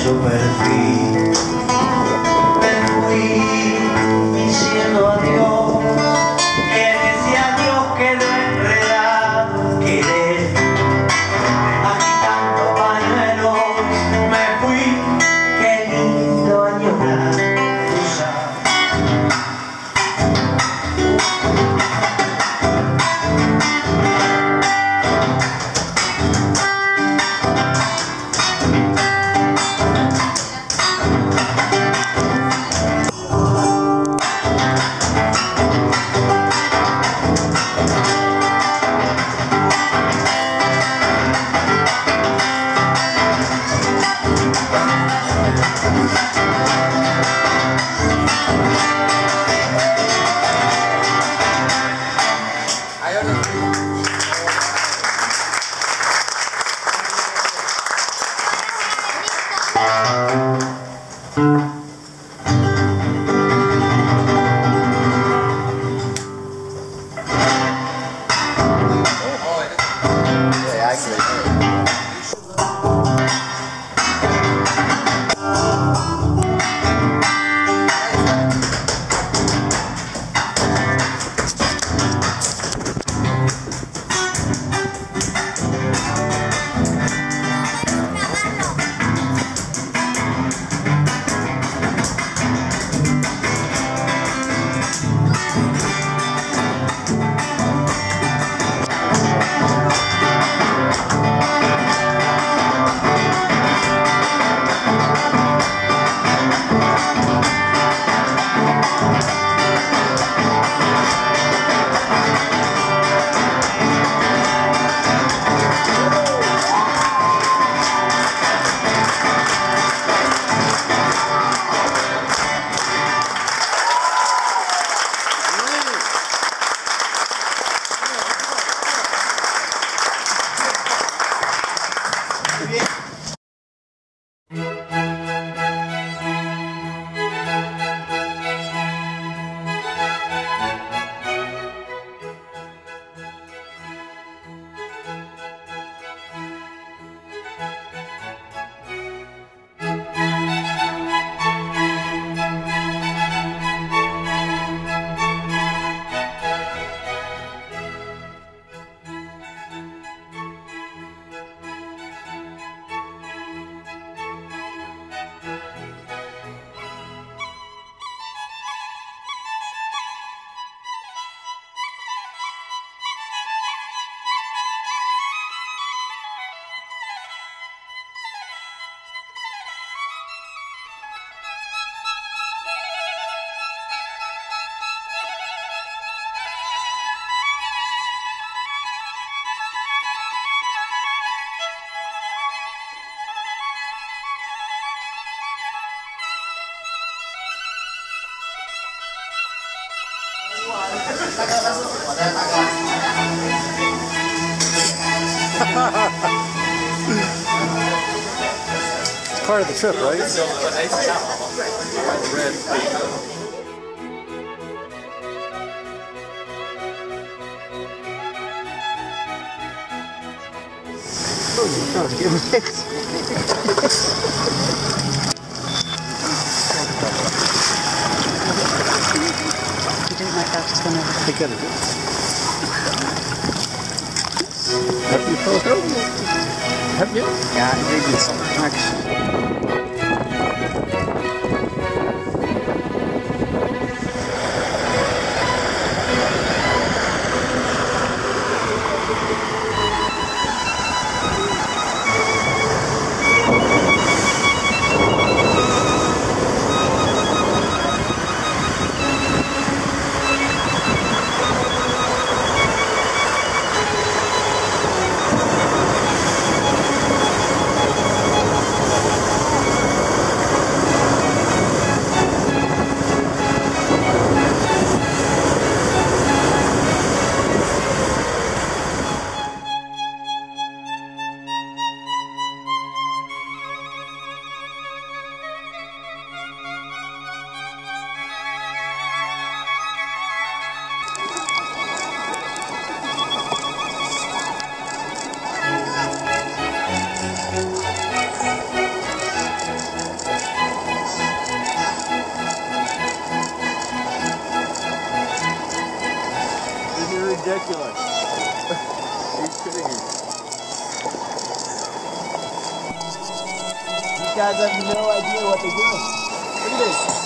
su perfil. Me fui diciendo adiós, en ese adiós quedó enredado querer, agitando pañuelos. Me fui, qué lindo añorar tu sabes. It's part of the trip, right? I get it. Have you photo? Have you? Ja, ik weet het. guys have no idea what they're doing. Look at this.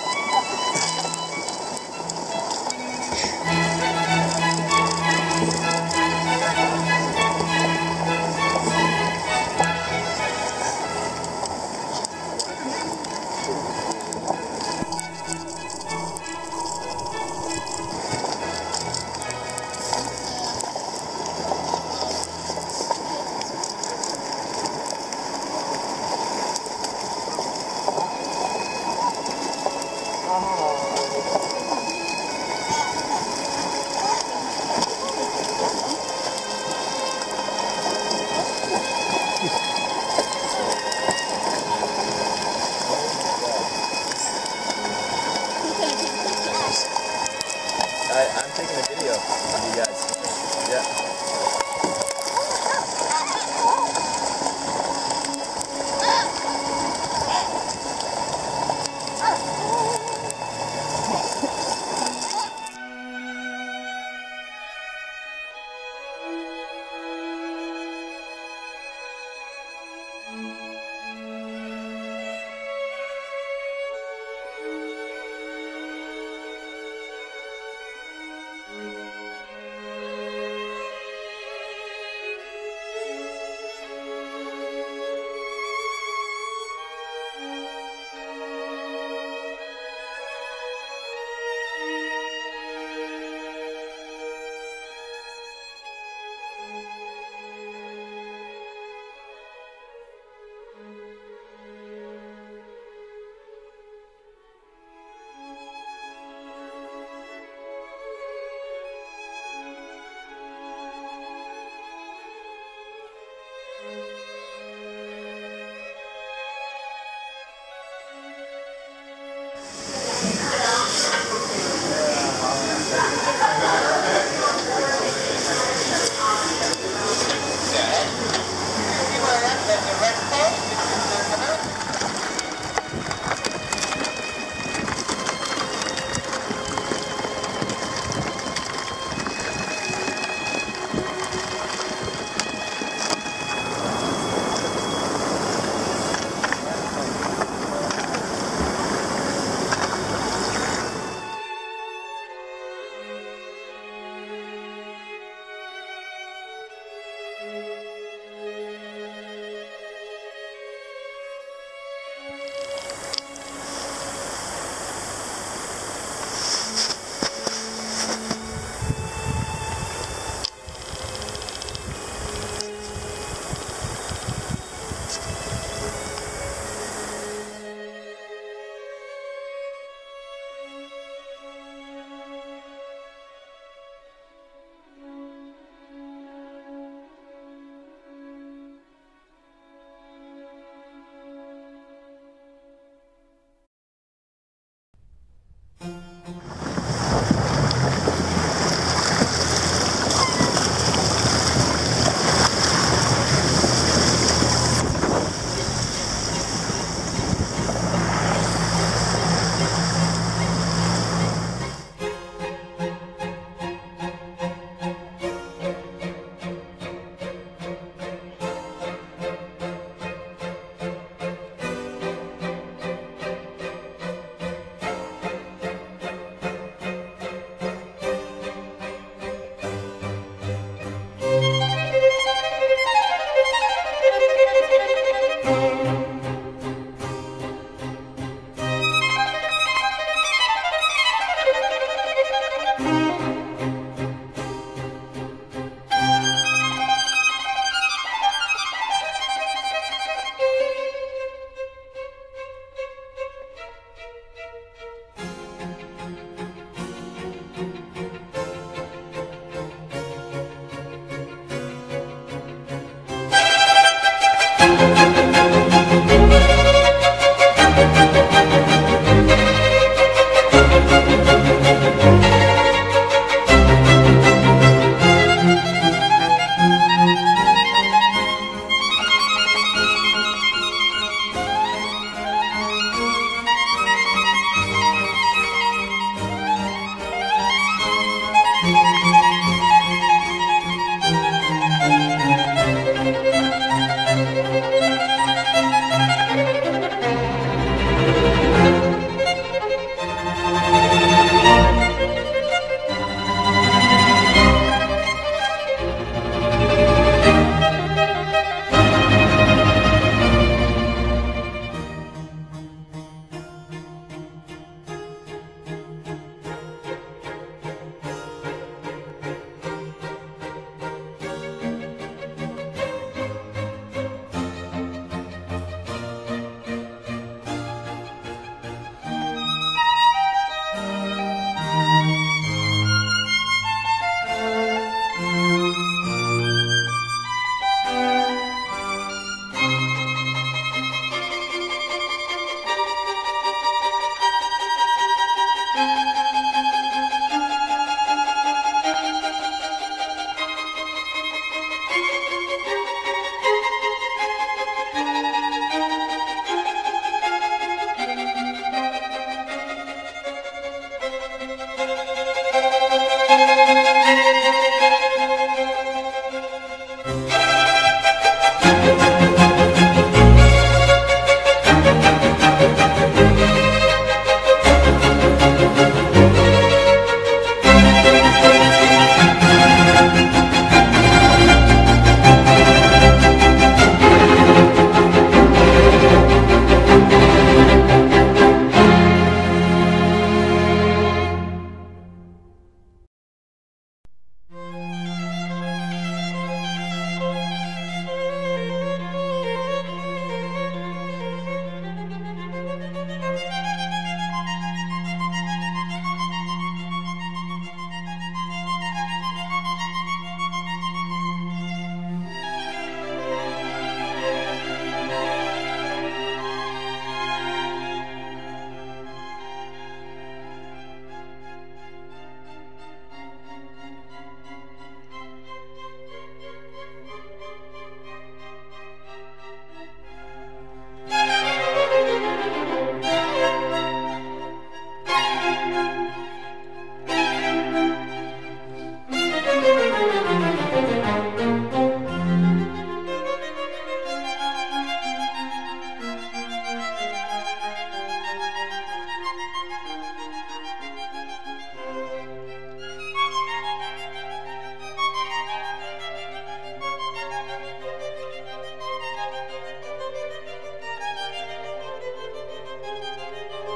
I'm taking a video of you guys. Yeah.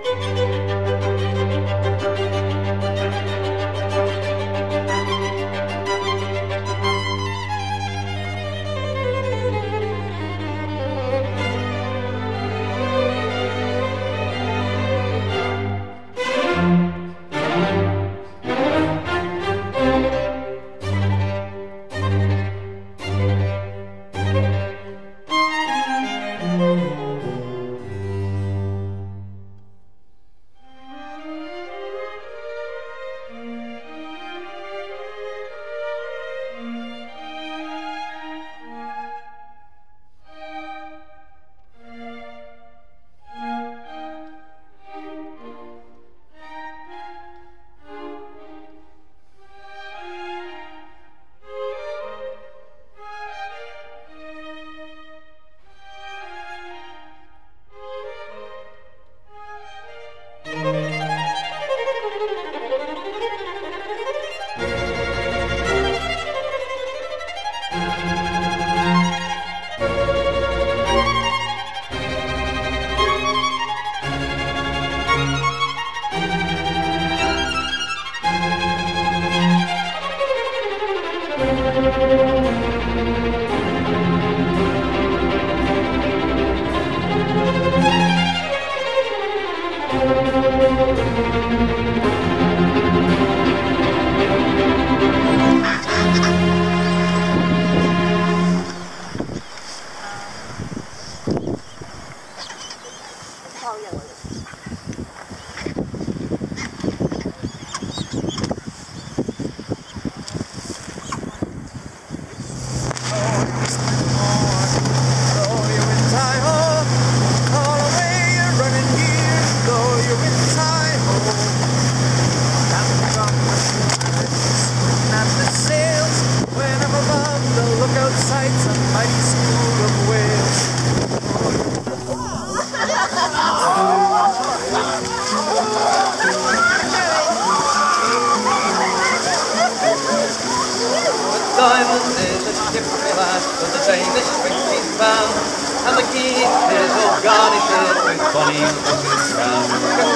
Diamond is a ship relaxed for the Danish spring bound, and the key is all garnished with bonny looking crown.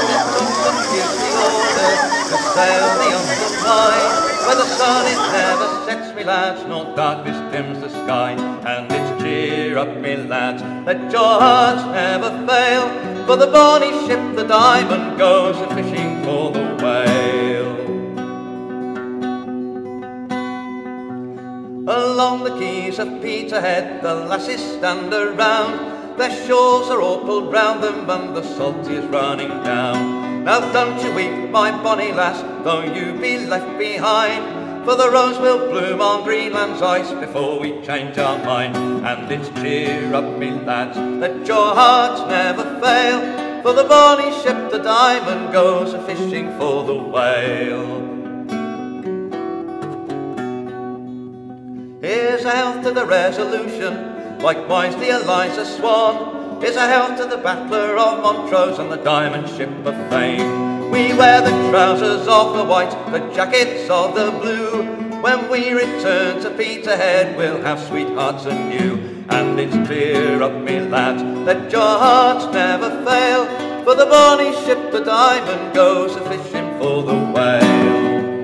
Some beauty order to sail the ocean wide, where the sun it never sets me lads, nor darkness dims the sky. And it's cheer up me lads, let your hearts never fail, for the bonny ship the Diamond goes a-fishing for the whale. Along the quays of Peterhead the lasses stand around, their shawls are all pulled round them and the salt is running down. Now don't you weep, my bonny lass, though you be left behind, for the rose will bloom on Greenland's ice before we change our mind. And it's cheer up me lads, let your hearts never fail, for the bonny ship the Diamond goes a-fishing for the whale. Here's a health to the Resolution, likewise the Eliza Swan. Here's a health to the Battler of Montrose and the Diamond Ship of Fame. We wear the trousers of the white, the jackets of the blue. When we return to Peterhead, we'll have sweethearts anew. And it's clear up me lads, let your hearts never fail, for the bonny ship the Diamond goes a-fishing for the whale.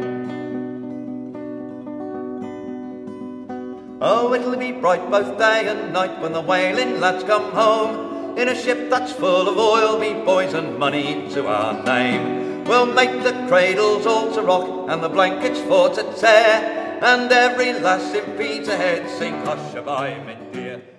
Oh, it'll be bright both day and night when the whaling lads come home, in a ship that's full of oil, me boys, and money to our name. We'll make the cradles all to rock and the blankets for to tear, and every lass in Peterhead sing hush-a-bye, me dear.